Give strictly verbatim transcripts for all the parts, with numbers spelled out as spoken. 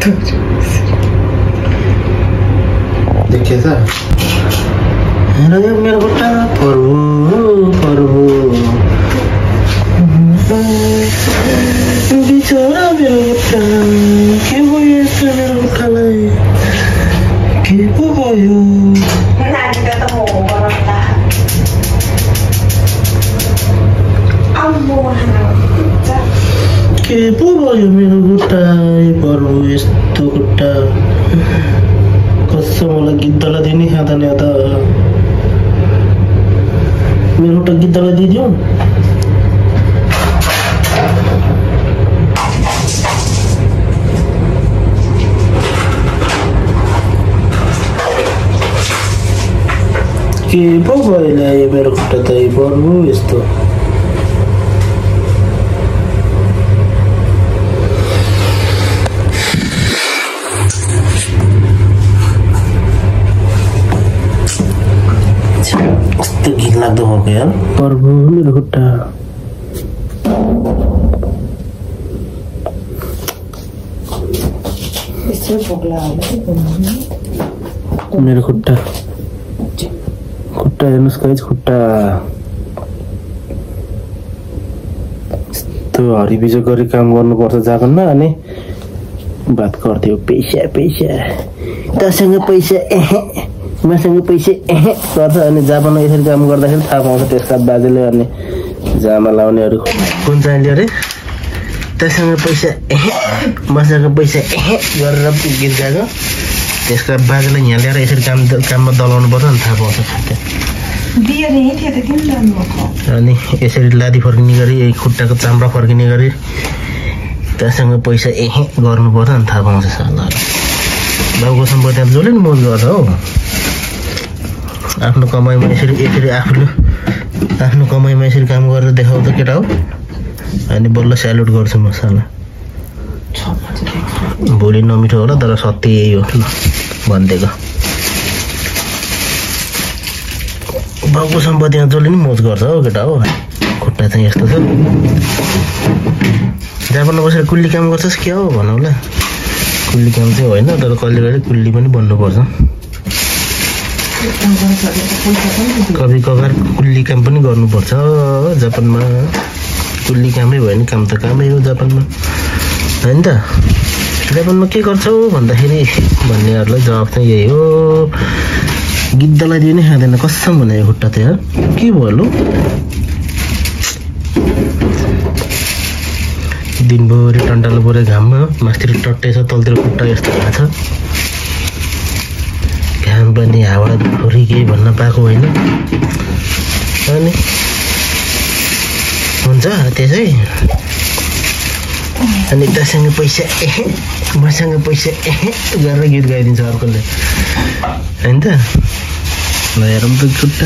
देखे था मेरा खुट्टा प्रभु प्रभु बिचरा मेरो खुट्टा के भयो यस्तो मेरो खुट्टालाई के पो भयो के पो भयो मेरो खुट्टा प्रभु यस्तो खुट्टा कसो मलाई गिद्धलाई दिने खाँदैन त मेरो खुट्टा गिद्धलाई दिदियो के पो भयो मेरो खुट्टा त प्रभु यस्तो कस्तो घिन लाग्दो भएको यार प्रभु मेरो खुट्टा मेरो खुट्टा खुट्टा हेर्नुहोस् गाइस खुट्टा यस्तो हरिबिजो गरी काम गर्नुपर्छ जापानमा अनि बात गर्थ्यो पैसा पैसा तसँग पैसा एहे मसँग पैसा एहे गर्छ अनि जापानमा यसरी काम गर्दाखेरि थाहा पाउँछ त्यसका बाजेले अनि जामा लाउनेहरू कुन चाहिँ लियो अरे तसँग पैसा एहे मसँग पैसा एहे गरेर गीत गाएको त्यसका बाजेले यहाँ ल्याएर यसरी काम काममा दलाउनु पर्छ अनि थाहा पाउँछ अनि यसरी लादी फर्किने गरी खुट्टाको चाम्रा फर्किने गरी त्यहाँसँग पैसा एहे गर्नुपर्छ अनि थाहा पाउँछ सालाहरू बाबुको सम्पत्ति जसले नि मोज गर्छ हौ आफ्नो कमाइमा यसरी यसरी आफूले आफ्नो कमाइमा यसरी काम गरेर देखाउँछ केटा हो अनि बल्ल स्यालुट गर्छु म साला भोलि नमिठो होला तर सत्य यही हो ल भनिदिएको बाबुको सम्पत्तिमा जसले नि मोज गर्छ हौ केटा हो खुट्टा चाहिँ यस्तो छ जापानमा बसेर कुल्ली काम गर्छस् क्या हो भनौँ ल कुल्ली काम चाहिँ होइन तर कहिले कहिले कुल्ली पनि बन्नुपर्छ कभी कभार कुल्ली काम पनि गर्नुपर्छ जापानमा कुल्ली कामै भयो नि काम त कामै हो जापानमा होइन त जापानमा के गर्छौ भन्दाखेरि भन्नेहरूलाई जवाब चाहिँ यही हो गिद्धलाई दियो नि खाँदैन कसम भने खुट्टा त यार के भयो दिनभरि टन्टालो पऱ्यो घाममा मास्तिर टट्टै छ तलतिर खुट्टा यस्तो भएको छ घाम पनि हावा थोरै केही भन्न पाएको होइन अनि हुन्छ त्यसै अनि तसँग पैसा एहे मसँग पैसा एहे गरेर गीत गाइदिन्छ अर्कोले होइन त ल हेरौँ त खुट्टा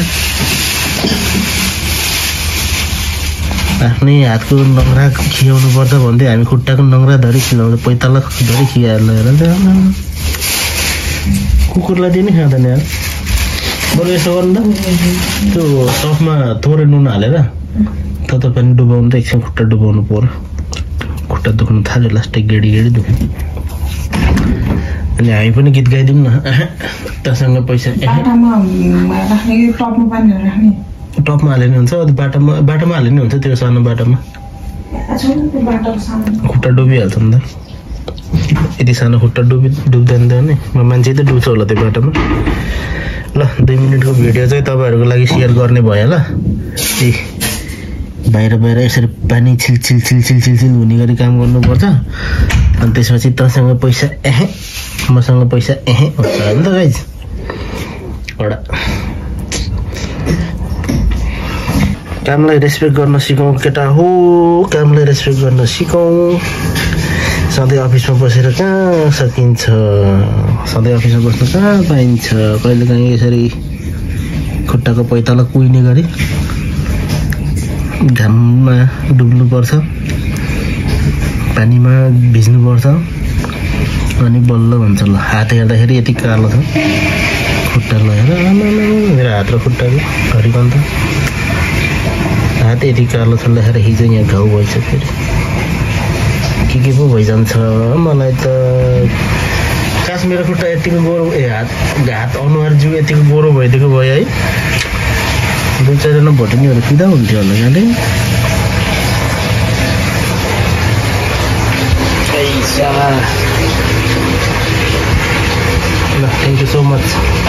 आफ्नै हातको नङ्ग्रा खियाउनु पर्छ भन्दै हामी खुट्टाको नङ्ग्रा धरी खिलाउँछ पैताला धरी खियाएर हेर कुकुरलाई दिने खाँदैन यार बरु यसो गर्नु त त्यो टपमा थोरै नुन हालेर तत पनि डुबाउनु त एकछिन खुट्टा डुबाउनु पर्यो खुट्टा दुख्नु थाल्यो लास्टै गेडी गेडी दुख्नु अनि हामी पनि गीत गाइदिउँ न तसँग पैसा टपमा हाल्यो नि हुन्छ बाटोमा बाटोमा हाल्यो नि हुन्छ त्यो सानो बाटोमा खुट्टा डुबिहाल्छ नि त यति सानो खुट्टा डुबि डुब्दैन त नि मान्छे त डुब्छ होला त्यो बाटोमा ल दुई मिनटको भिडियो चाहिँ तपाईँहरूको लागि सेयर गर्ने भयो ल ए बाहिर बाहिर यसरी पानी छिल छिल छिल छिल छिल छिल हुने गरी काम गर्नुपर्छ अनि त्यसपछि तसँग पैसा एहे मसँग पैसा एहे हुन्छ होइन त गाइज एउटा कामलाई रेस्पेक्ट गर्न सिकौँ केटा हो कामलाई रेस्पेक्ट गर्न सिकौँ सधैँ अफिसमा बसेर कहाँ सकिन्छ सधैँ अफिसमा बस्नु कहाँ पाइन्छ कहिलेकाहीँ यसरी खुट्टाको पैताला कुहिने गरी घाममा डुब्नुपर्छ पानीमा भिज्नुपर्छ अनि बल्ल भन्छ ल हात हेर्दाखेरि यति कालो छ खुट्टा लगाएर मेरो हात र खुट्टाको घरिकन त हात यति कालो छ लेखेर हिजो यहाँ घाउ भइसक्यो फेरि के के पो भइजान्छ मलाई त खास मेरो खुट्टा यतिको गोरो ए हात हात अनुहार जिउ यतिको गोरो भइदिएको भयो है दुई चारजना भोटिनीहरू पिदा हुन्थ्यो होला यहाँले पैसा ल थ्याङ्क यू सो मच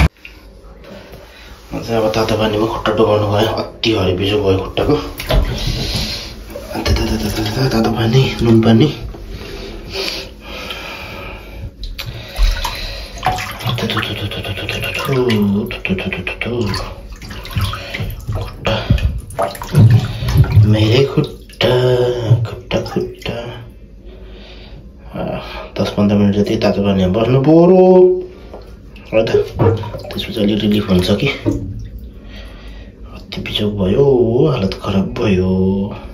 अब तातो पानीमा खुट्टा डुबाउनु भयो अति हरिबिजो भयो खुट्टाको अन्त तातो पानी नुन पानी खुट्टा मेरे खुट्टा खुट्टा खुट्टा दस पन्ध्र मिनट जति तातो पानीमा बस्नु पर्यो र त त्यसपछि अलि रिलिफ हुन्छ कि अति बिजोग भयो हालत खराब भयो